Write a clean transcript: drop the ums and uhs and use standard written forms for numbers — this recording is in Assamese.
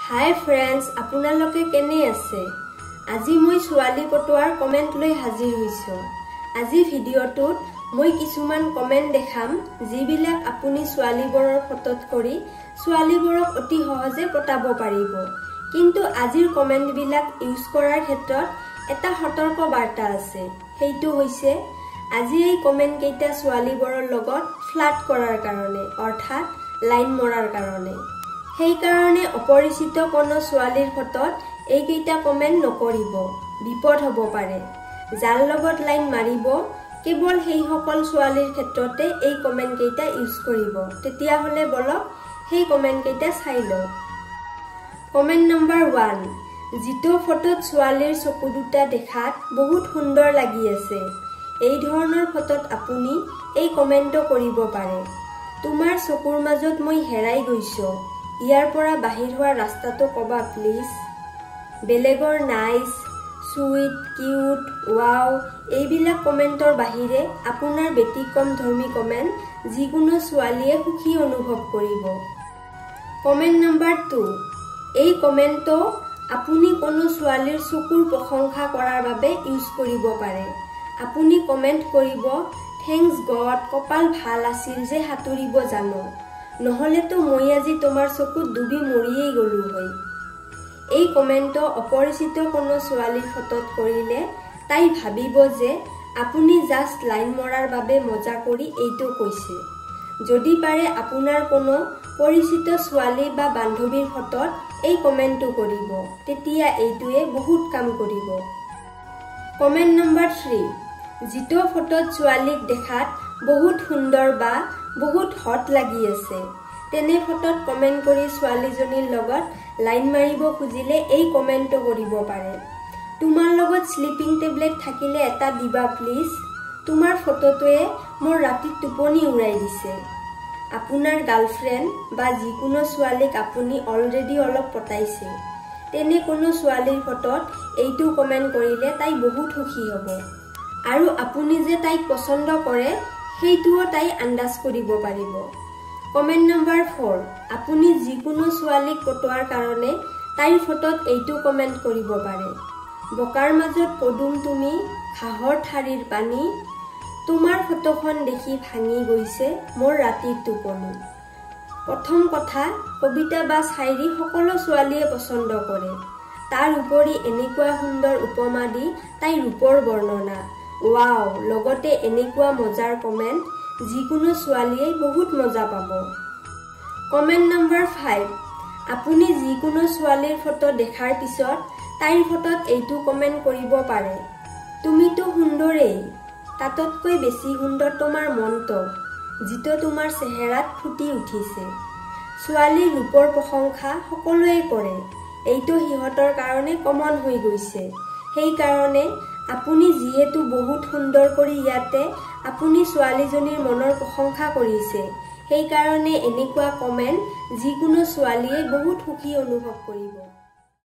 हाय फ्रेंड्स আপোনালোকে কেনে আছে আজি মই ছোৱালী পটোৱাৰ কমেন্ট লৈ হাজিৰ হৈছো আজি ভিডিওটোত মই কিছুমান কমেন্ট দেখাম যিবিলাক আপুনি ছোৱালীবোৰৰ ফটোত কৰি ছোৱালীবোৰক অতি সহজে পটাব পাৰিব কিন্তু আজিৰ কমেন্ট বিলাক ইউজ কৰাৰ ক্ষেত্ৰত এটা সতৰ্ক বাৰ্তা আছে হেইটো হৈছে আজি এই কমেন্ট কেইটা ছোৱালীবোৰৰ লগত ফ্লাৰ্ট কৰাৰ কাৰণে অৰ্থাৎ লাইন মৰাৰ কাৰণে সেই কাৰণে অপৰিচিত কোনো ছোৱালীৰ ফটোত এই কেইটা কমেন্ট নকৰিব বিপদ হ'ব পাৰে যাৰ লগত লাইন মাৰিব কেৱল সেই সকল ছোৱালীৰ ক্ষেত্ৰতে এই কমেন্ট কেইটা ইউজ কৰিব তেতিয়া হলে বলক সেই কমেন্ট কেইটা চাই লও কমেন্ট নম্বৰ 1 जितो ফটোত ছোৱালীৰ চকু দুটা দেখাত বহুত সুন্দৰ লাগি আছে এই ধৰণৰ ফটোত আপুনি এই কমেন্টটো কৰিব পাৰে তোমাৰ চকুৰ মাজত মই হেৰাই গৈছো ইয়াৰ পৰা বাহিৰ হোৱা ৰাস্তাটো কবা প্লিজ বেলেগৰ নাইস সুইট কিউট ওয়াও এইবিলাক কমেন্টৰ বাহিৰে আপোনাৰ ব্যতিক্ৰম ধৰ্মী কমেন্ট যিকোনো ছোৱালীয়ে সুখী অনুভৱ কৰিব কমেন্ট নম্বৰ 2 এই কমেন্টটো আপুনি কোনো ছোৱালীৰ চকুৰ প্ৰশংসা কৰাৰ বাবে ইউজ কৰিব পাৰে আপুনি কমেন্ট কৰিব থ্যাঙ্কস গড কপাল ভাল আছিল যে হাতুৰিব জানো নহলে তো মই আজি তোমাৰ চকুত ডুবি মৰিয়েই গলো হয় এই কমেন্টটো অপৰিচিত কোনো ছোৱালীৰ ফটোত কৰিলে তাই ভাবিব যে আপুনি জাস্ট লাইন মৰাৰ বাবে মজা কৰি এইটো কৈছে যদি পাৰে আপোনাৰ কোনো পৰিচিত ছোৱালী বা বান্ধৱীৰ ফটোত এই কমেন্টটো কৰিব তেতিয়া এইটোৱে বহুত কাম কৰিব কমেন্ট নম্বৰ 3 जितो ফটোত ছোৱালীক দেখাত বহুত সুন্দৰ বা বহুত হট লাগি আছে তেনে ফটোত কমেন্ট কৰি ছোৱালীজনীৰ লগত লাইন মাৰিব খুজিলে এই কমেন্টটো কৰিব পাৰে তোমাৰ লগত স্লিপিং টেবলেট থাকিলে এটা দিবা প্লিজ তোমাৰ ফটোটোৱে মোৰ ৰাতি টোপনি উৰাই দিছে আপোনাৰ গাৰ্লফ্ৰেণ্ড বা যিকোনো ছোৱালীক আপুনি অলৰেডি অলপ পটাইছে তেনে কোনো ছোৱালীৰ ফটোত এইটো কমেন্ট কৰিলে তাই বহুত সুখী হ'ব আৰু আপুনি যে তাইক পছন্দ কৰে হেইটোও তাই আন্দাজ কৰিব পাৰিব কমেন্ট নম্বৰ 4 আপুনি যিকোনো ছোৱালীক পটোৱাৰ কাৰণে তাইৰ ফটোত এইটো কমেন্ট কৰিব পাৰে বকাৰ মাজত পদুম তুমি ঘাহৰ ঠাৰিৰ পানী তোমাৰ ফটোখন দেখি ভাঙি গৈছে মোৰ ৰাতিৰ টোপনি প্ৰথম কথা কবিতা বা শায়ৰী সকলো ছোৱালীয়ে পছন্দ কৰে তাৰ উপৰি এনেকুৱা সুন্দৰ উপমা দি তাই ৰূপৰ বৰ্ণনা ওয়াও লগতে এনেকুৱা মজাৰ কমেন্ট যিকোনো ছোৱালীয়ে বহুত মজা পাব কমেন্ট নম্বৰ 5 আপুনি যিকোনো ছোৱালীৰ ফটো দেখাৰ পিছত তাইৰ ফটোত এইটো কমেন্ট কৰিব পাৰে তুমিতো সুন্দৰেই তাতকৈ বেছি সুন্দৰ তোমাৰ মনটো যিটো তোমাৰ চেহেৰাত ফুটি উঠিছে ছোৱালীৰ ৰূপৰ প্ৰশংসা সকলোৱে কৰে এইটো হিহতৰ কাৰণে কমন হৈ গৈছে সেই কাৰণে আপুনি যিহেতু বহুত সুন্দৰ কৰি ইয়াতে আপুনি ছোৱালীজনীৰ মনৰ প্ৰশংসা কৰিছে সেই কাৰণে এনেকুৱা কমেন্ট যিকোনো ছোৱালীয়ে বহুত সুখী অনুভৱ কৰিব